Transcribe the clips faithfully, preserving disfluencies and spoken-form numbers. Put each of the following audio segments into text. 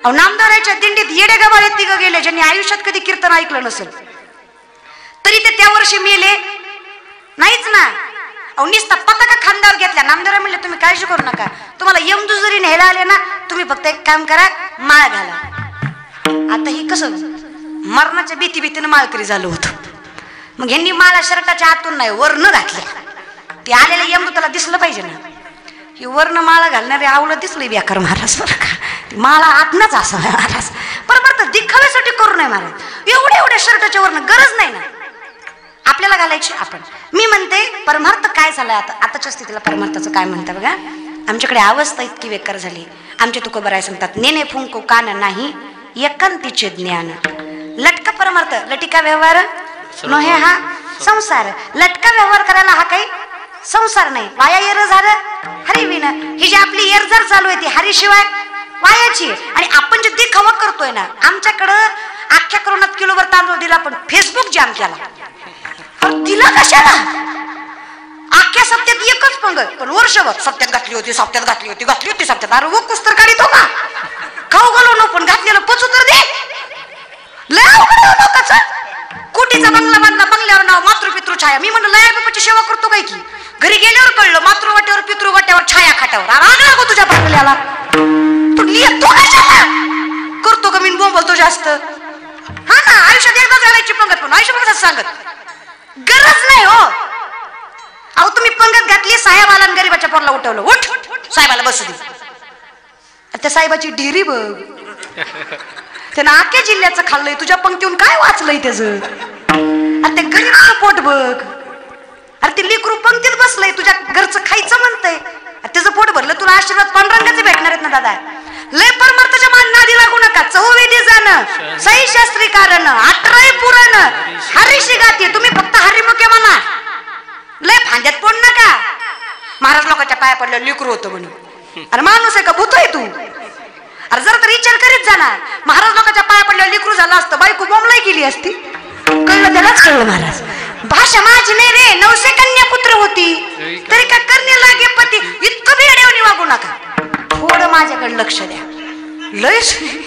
नामदाराच्या दिंडीत येडे गबाळे तिघ गेले ज्यांनी आयुष्यात कधी कीर्तन ऐकलं नसेल, तरी ते त्या वर्षी मेले नाहीच ना. अहो नुसता पताका खांद्यावर घेतल्या. नामदारा म्हणले तुम्ही काळजी करू नका, तुम्हाला यमदू जरी न्यायला आले ना, तुम्ही फक्त एक काम करा, माळ घाला. आता ही कसं मरणाच्या भीती भीतीनं माळकरी झालं होतं. मग यांनी माळा शर्टाच्या आतून नाही वरनं घातल्या. ते आलेलं यमदू त्याला दिसलं पाहिजे ना. ही वर्ण माळा घालणारे आवलं दिसलं बेकार महाराज बरं का. माळा आतनच असं महाराज बरोबर तर दिखाव्यासाठी करू नये महाराज. एवढ्या एवढ्या शर्टाच्या वरनं गरज नाही ना आपल्याला घालायची. आपण मी म्हणते परमार्थ काय झालाय आता आताच्या स्थितीला परमार्थाचं काय म्हणता बघा. आमच्याकडे अवस्था इतकी बेकार झाली. आमचे तुकोबराय सांगतात नेने फुंको कान नाही एकांतीचे ज्ञान. लटका परमार्थ लटिका व्यवहार नोहे हा संसार. लटका व्यवहार करायला हा काही संसार नाही. वाया येर झालं हरी विन. ही जी आपली येर जर चालू आहे ती हरीशिवाय वायाची. आणि आपण जे दिखावा करतोय ना, आमच्याकडं अख्ख्या करोनात किलोभर तांदूळ दिला पण फेसबुक जाम केला. दिला कशाला? अख्ख्या सप्त्यात एकच पंगत पण वर्षभर सप्त्यात घातली होती सप्त्यात घातली होती घातली होती सप्त्यात. अरे वो कुस्तर काढितो का खाऊ घालू नको पण घातलेलं पचू तर दे. लय अवघड लोकांचं. कोटीचा बंगला बांधला बंगल्यावर नाव मातृपितृ छाया. मी म्हणलं लया बापाची सेवा करतो काय की. घरी गेल्यावर कळलं मातृ वाट्यावर पितृ वाट्यावर छाया खाट्यावर. राग लागो तुझ्या बंगल्याला. तू लिहितो कशाला करतो का मी बोंबलतो जास्त. हा ना आयुष्यात एकदा घालायची पंगत पण आयुष्यात सांगत गरज नाही हो. अहो तुम्ही पंगत घातली साहेबाला गरीबाच्या पोरला उठवलं. उठ साहेबाला बसू दे. त्या साहेबाची ढिरी बघ. त्यानं आख्या जिल्ह्याचं खाल्लंय तुझ्या पंक्तीहून काय वाचलंय त्याचं. अरे ते गरीबाचं पोट बघ. अरे ते लेकरू पंक्तीत बसलंय तुझ्या घरचं खायचं म्हणतंय. त्याचं पोट भरलं तुला आशीर्वाद पांडुरंगाचे भेटणार आहेत ना दादा. लय परमार्थाच्या मान नादी लागू नका. चौवेदी जाणं सही शास्त्री कारण अठराई पुरण हरीशी गाती. तुम्ही फक्त हरिमुखे म्हणा. लय फांद्यात पड नका. महाराज लोकांच्या पाया पडलं लेकरू होतं म्हणून. अरे माणूस आहे का भूत आहे तू. अरे जरा तर विचार करीत जाणार. महाराज लोकांच्या पाया पडलं लेकरू झालं असतं बायको बोंबलाई केली असती. कळलं त्यालाच कळलं महाराज. भाषा माझी नाही रे. नवसे कन्या पुत्र होती तरी का करणे लागे पती. इतकं भेड्यावनी वागू नका. थोडं माझ्याकडे लक्ष द्या. लय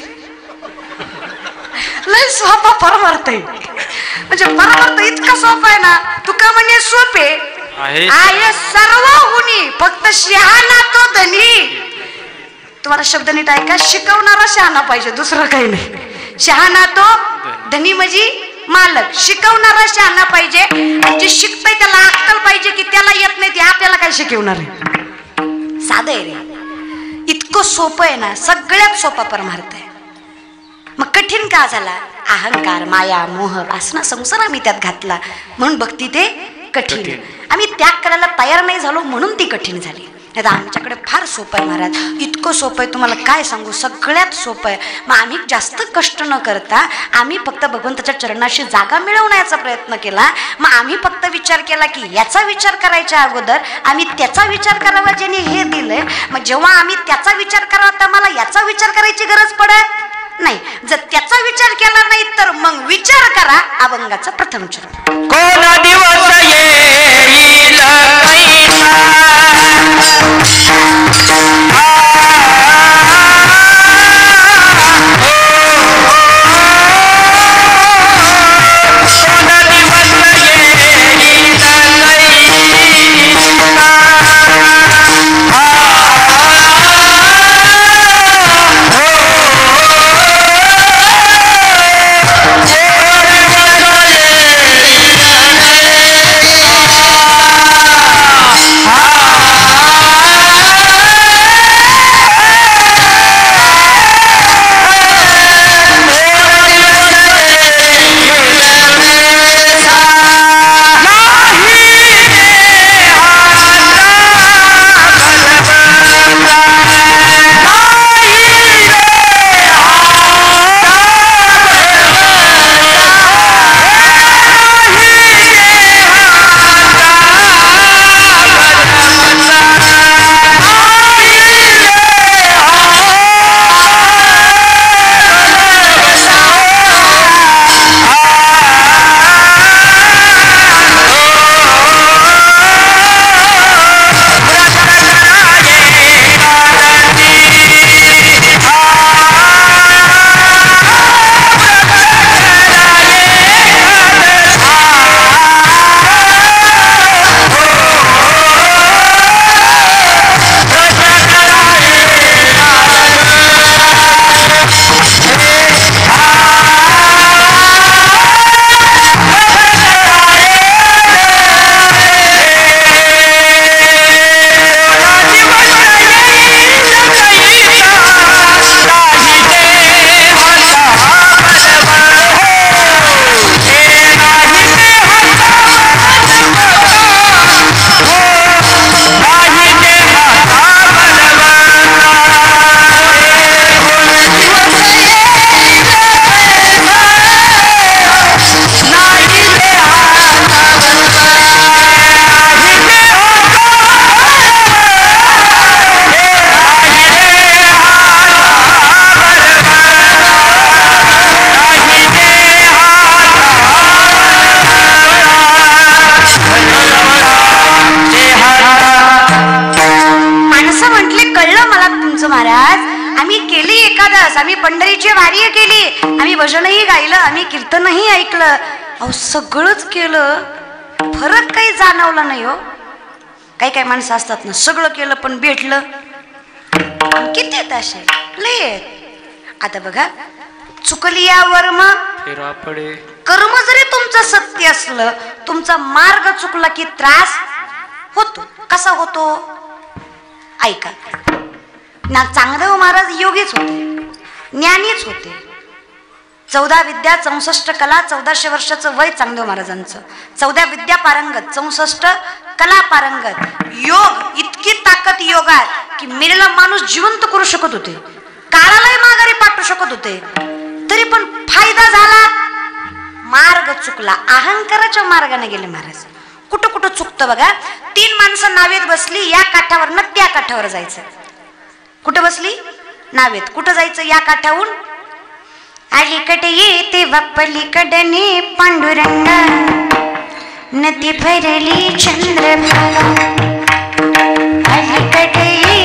लय सोपा परमार्थ आहे. म्हणजे परमार्थ इतका सोपा आहे ना. तुका म्हणजे सोपे आहे सर्व हुनी फक्त शहाणा तो धनी. तुम्हाला शब्द नीट ऐका. शिकवणारा शहाणा पाहिजे दुसरं काही नाही. शहाणा तो धनी म्हणजे मालक. शिकवणारा शहाणा पाहिजे. जे शिकतय त्याला अक्कल पाहिजे की त्याला येत नाही ते आपल्याला काय शिकवणार आहे. साधं आहे रे. इतकं सोपं आहे ना. सगळ्यात सोपा परमार्थ आहे. मग कठीण का झाला. अहंकार माया मोह वासना संसार आम्ही त्यात घातला म्हणून भक्ती ते कठीण. आम्ही त्याग करायला तयार नाही झालो म्हणून ती कठीण झाली. नाही तर आमच्याकडे फार सोपं आहे महाराज. इतकं सोपं आहे तुम्हाला काय सांगू. सगळ्यात सोपं आहे. मग आम्ही जास्त कष्ट न करता आम्ही फक्त भगवंताच्या चरणाशी जागा मिळवण्याचा प्रयत्न केला. मग आम्ही फक्त विचार केला की याचा विचार करायच्या अगोदर आम्ही त्याचा विचार करावा ज्याने हे दिलंय. मग जेव्हा आम्ही त्याचा विचार करावा तर मला याचा विचार करायची गरज पडत नाही. जर त्याचा विचार केला नाही तर मग विचार करा अभंगाचा प्रथम चरण. कोण दिवस येईल एकादश, आम्ही पंढरीची वारी केली, आम्ही भजनही गायलं, आम्ही कीर्तनही ऐकलं, अहो सगळंच केलं, फरक काही जाणवला नाही हो. काही काही माणसं असतात ना, सगळं केलं पण भेटलं किती आहेत असे, लय आहेत. आता बघा, चुकली या वर्म कर्म जरी तुमचं सत्य असलं, तुमचा मार्ग चुकला की त्रास होतो. कसा होतो ऐका ना. चांगदेव महाराज योगीच होते, ज्ञानीच होते. चौदा विद्या चौसष्ट कला, चौदाशे वर्षाचं वय चांगदेव महाराजांचं. चौदा विद्या पारंगत, चौसष्ट कला पारंगत. योग, इतकी ताकद योगात की मेलेला माणूस जिवंत करू शकत होते, काळालाही माघारी पाठवू शकत होते. तरी पण फायदा झाला, मार्ग चुकला, अहंकाराच्या मार्गाने गेले महाराज. कुठं कुठं चुकतं बघा. तीन माणसं नावेत बसली, या काठावरनं त्या काठावर जायचं. कुठं बसली? नावेत. कुठं जायचं? या काठाहून अलीकडे येते पलीकडे पांडुरंग, नदी भरली चंद्रभागा. अलीकडे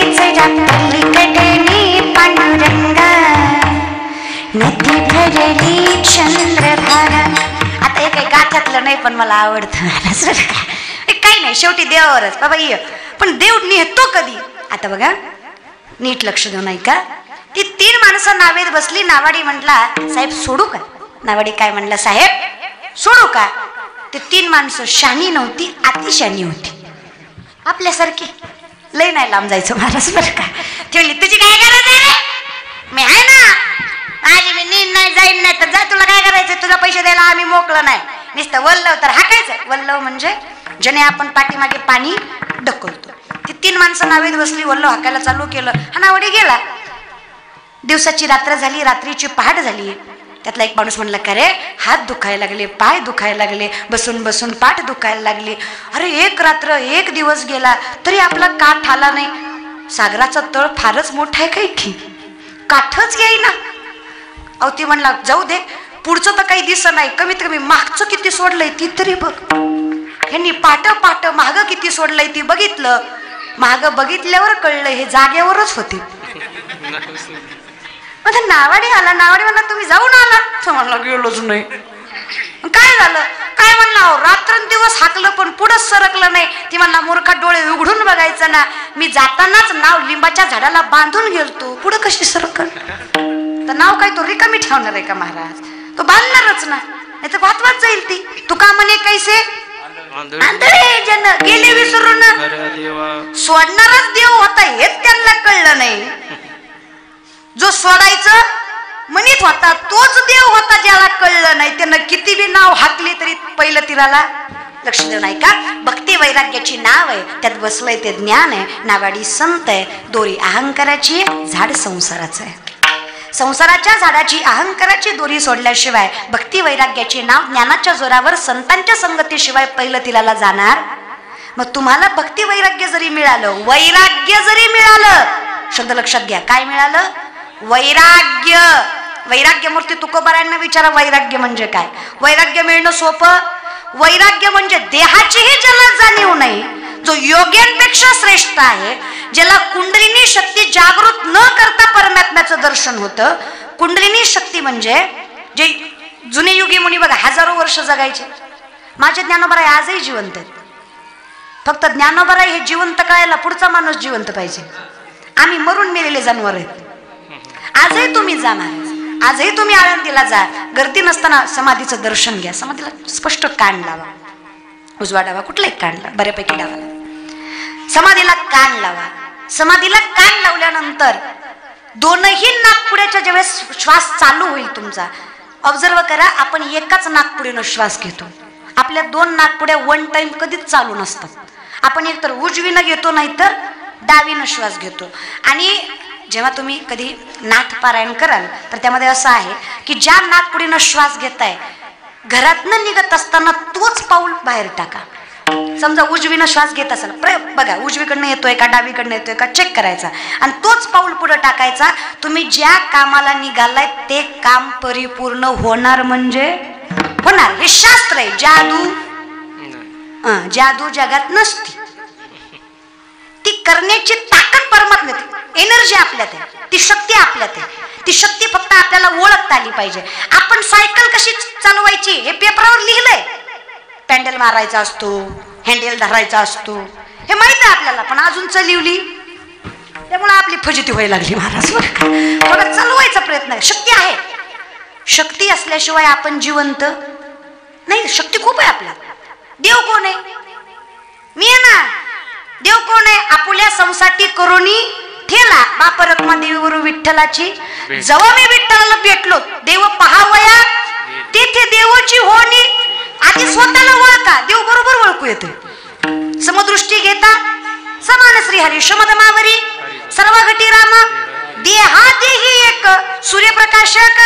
पलीकडे पांडुरंग, नदी भरली चंद्रभागा. आता हे काही गाथ्यातलं नाही पण मला आवडतं. काही नाही, शेवटी देवावरच बाबा ये. पण देव नेतो कधी? आता बघा, नीट लक्ष देऊ नाही का. ती तीन माणसं नावेत बसली. नावाडी म्हटला, साहेब सोडू का? नावाडी काय म्हणला, साहेब सोडू का? ते तीन माणसं शानी नव्हती, अतिशानी होती, आपल्यासारखी. लय नाही लांब जायचं महाराज बरं का. ती म्हणली, तुझी काय गरज आहे? मी आहे ना, माझी मी नीट नाही, जाईन नाही तर जा, तुला काय करायचं? तुला पैसे द्यायला आम्ही मोकळं नाही. नुसतं वल्लव तर हाकायचं. वल्लव म्हणजे ज्याने आपण पाठीमागे पाणी ढकलतो. ती तीन माणसं नावेत बसली, वल्लव हाकायला चालू केलं, हा नावाडी गेला. दिवसाची रात्र झाली, रात्रीची पहाट झाली. त्यातला एक माणूस म्हणला, का रे, हात दुखायला लागले, पाय दुखायला लागले, बसून बसून पाठ दुखायला लागली. अरे एक रात्र एक दिवस गेला तरी आपला काठ आला नाही. सागराचा तळ फारच मोठा आहे काही की, काठच येईना. अहो ती म्हणला, जाऊ दे, पुढचं तर काही दिसत नाही, कमीत कमी मागचं किती सोडलंय ती तरी बघ. ह्यांनी पाट पाट माग किती सोडलंय ती बघितलं. माग बघितल्यावर कळलं हे जागेवरच होते. नावाडी आला. नावाडी म्हणला, तुम्ही जाऊन आला? तो म्हणला, गेलोच नाही. काय झालं? काय म्हणला, रात्रंदिवस हाकलं पण पुढंच सरकलं नाही. ती म्हणला, मूर्खा, डोळे उघडून बघायचं ना, मी जातानाच नाव लिंबाच्या झाडाला बांधून गेलतो, पुढं कशी सरकल? तर नाव काय तो रिकामी ठेवणार आहे का महाराज? तो बांधणारच ना, नाही तर वात वात जाईल ती. तुका म्हणे कैसे आंधळे जन गेले विसरून, सोडणारच देव होता हेच त्यांना कळलं नाही. जो सोडायचं म्हणत होता तोच देव होता, ज्याला कळलं नाही. त्यानं किती बी नाव हाकली तरी पहिलं तिराला लक्ष देऊ नाही का. भक्ती वैराग्याची नाव आहे, त्यात बसलंय ते ज्ञान आहे. नावाडी संत आहे, दोरी अहंकाराची, झाड संसाराचं आहे. संसाराच्या झाडाची, अहंकाराची दोरी सोडल्याशिवाय भक्ती वैराग्याची नाव ज्ञानाच्या जोरावर संतांच्या संगतीशिवाय पहिलं तिराला जाणार. मग तुम्हाला भक्ती वैराग्य जरी मिळालं, वैराग्य जरी मिळालं, शब्द लक्षात घ्या, काय मिळालं? वैराग्य. वैराग्य मूर्ती तुकोबारायांना विचारा, वैराग्य म्हणजे काय? वैराग्य मिळणं सोपं. वैराग्य म्हणजे देहाचीही ज्याला जाणीव नाही, जो योग्यांपेक्षा श्रेष्ठ आहे, ज्याला कुंडलिनी शक्ती जागृत न करता परमात्म्याचं दर्शन होतं. कुंडलिनी शक्ती म्हणजे जे जुने युगी मुनी बघा हजारो वर्ष जगायचे. माझे ज्ञानोबराय आजही जिवंत आहेत. फक्त ज्ञानोबराय हे जिवंत कळायला पुढचा माणूस जिवंत पाहिजे. आम्ही मरून मेलेले जनावर आहेत. आजही तुम्ही जाणार, आजही तुम्ही आळंदीला जा, गर्दी नसताना समाधीचं दर्शन घ्या. समाधीला स्पष्ट कान लावा, उजवा डावा कुठलाही कान लावा, बऱ्यापैकी डावा. समाधीला कान लावा. समाधीला कान लावल्यानंतर दोनही नाकपुड्याच्या ज्यावेळेस श्वास चालू होईल तुमचा, ऑब्झर्व करा, आपण एकाच नाकपुडीनं श्वास घेतो. आपल्या दोन नाकपुड्या वन टाइम कधीच चालू नसतात. आपण एकतर उजवीनं घेतो, नाही तर डावीनं श्वास घेतो. आणि जेव्हा तुम्ही कधी नाथ पारायण कराल तर त्यामध्ये असं आहे की ज्या नाकपुडीनं श्वास घेताय, घरातनं निघत असताना तोच पाऊल बाहेर टाका. समजा उजवीनं श्वास घेत असाल, प्रयोग बघा, उजवीकडनं येतोय का डावीकडनं येतोय का चेक करायचा आणि तोच पाऊल पुढे टाकायचा. तुम्ही ज्या कामाला निघालाय ते काम परिपूर्ण होणार म्हणजे होणार. हे शास्त्र आहे. जादू जादू जगात नसती, ती करण्याची ताकद परमात्म्यात. एनर्जी आपल्यात आहे, ती शक्ती आपल्यात आहे. ती शक्ती फक्त आपल्याला ओळखता आली पाहिजे. आपण सायकल कशी चालवायची हे पेपरावर लिहिलंय. पॅन्डल मारायचा असतो, हँडल धरायचा असतो, हे माहित आहे आपल्याला, पण अजून चालवली त्यामुळे आपली फजिती व्हायला लागली. महाराज थोडा चालवायचा प्रयत्न आहे. शक्ती आहे, शक्ती असल्याशिवाय आपण जिवंत नाही. शक्ती खूप आहे आपल्यात. देव कोण आहे? मी आहे ना. देव कोण आहे? आपुल्या संसाठी करोनी ठेला बाप रखमा देवीवर विठ्ठलाची. जेव्हा मी विठ्ठलाला भेटलो, देव पहावया तेथे देवाची होणी. आधी स्वतःला ओळखा, देव बरोबर ओळखू येते. समदृष्टी घेता समान श्रीहरी शमदमावरी सर्व घटी राम देहादेही एक सूर्यप्रकाशक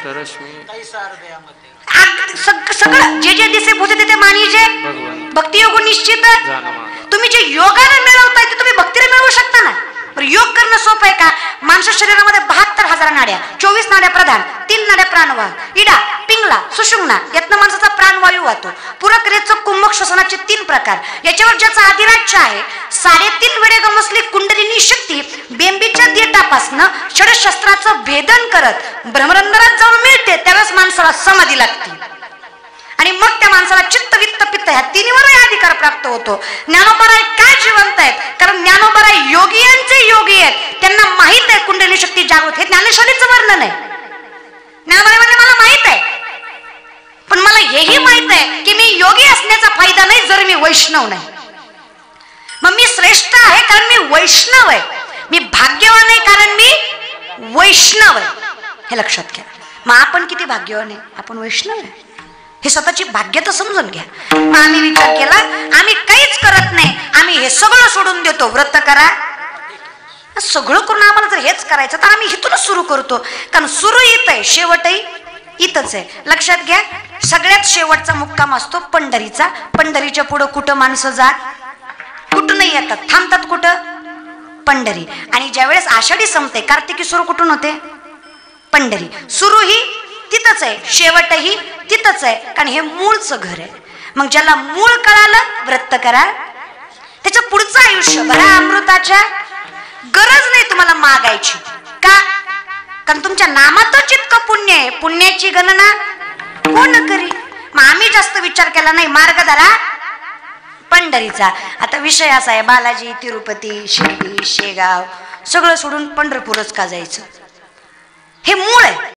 सगळं जे जे दिसे भूते ते मानिजे भक्ती योग निश्चित. तुम्ही जे योगाने मिळवताय ते तुम्ही भक्तीने मिळवू शकता ना. योग करणं सोपं आहे का? माणसा शरीरामध्ये बहात्तर हजार नाड्या, चोवीस नाड्या प्रधान, तीन नाड्या प्राणवाहक, इडा पिंगला सुषुम्ना, यातनं माणसाचा प्राणवायू वाहतो. पूरक रेचक कुंभक श्वसनाचे तीन प्रकार. याच्यावर ज्याचा अधिराज्य आहे, साडेतीन वेळे गमसली कुंडलिनी शक्ती बेंबीच्या देठापासनं षडशस्त्राचं भेदन करत ब्रह्मरंध्रात जाऊन मिळते. त्यावेळेस माणसाला समाधी लागते आणि मग त्या माणसाला चित्त वित्त पित्त ह्या तिन्हीवरही अधिकार प्राप्त होतो. ज्ञानोबराय काय जिवंत आहेत? कारण ज्ञानोबराय योगियांचे योगी आहेत. त्यांना माहित आहे कुंडली शक्ती जागृत. हे ज्ञानेश्वरीचं वर्णन आहे. ज्ञानोबराय म्हणजे मला माहित आहे, पण मला हेही माहित आहे की मी योगी असण्याचा फायदा नाही जर मी वैष्णव नाही. मग मी श्रेष्ठ आहे कारण मी वैष्णव आहे. मी भाग्यवान आहे कारण मी वैष्णव आहे. हे लक्षात घ्या. मग आपण किती भाग्यवान आहे? आपण वैष्णव आहे. हे स्वतःची भाग्य तर समजून घ्या. मग आम्ही विचार केला, आम्ही काहीच करत नाही, आम्ही हे सगळं सोडून देतो. व्रत करा, सगळं करून आम्हाला जर हेच करायचं तर आम्ही इथूनच सुरू करतो. कारण सुरू इथं आहे, शेवटही इथंच आहे. लक्षात घ्या. सगळ्यात शेवटचा मुक्काम असतो पंढरीचा. पंढरीच्या पुढं कुठं माणसं जात? कुठं नाही येतात, थांबतात कुठं? पंढरी. आणि ज्यावेळेस आषाढी संपते, कार्तिकी सुरू कुठून होते? पंढरी. सुरूही तिथंच आहे, शेवटही तिथंच आहे, कारण हे मूळचं घर आहे. मग ज्याला मूळ कळालं, व्रत करा, त्याचं पुढचं आयुष्य भरा अमृताच्या. गरज नाही तुम्हाला मागायची. का? कारण तुमच्या नामातच इतकं पुण्य आहे. पुण्याची गणना कोण करी? मग आम्ही जास्त विचार केला नाही. मार्ग धरा पंढरीचा. आता विषय असा आहे, बालाजी, तिरुपती, शिर्डी, शेगाव सगळं सोडून पंढरपूरच का जायचं? हे मूळ आहे.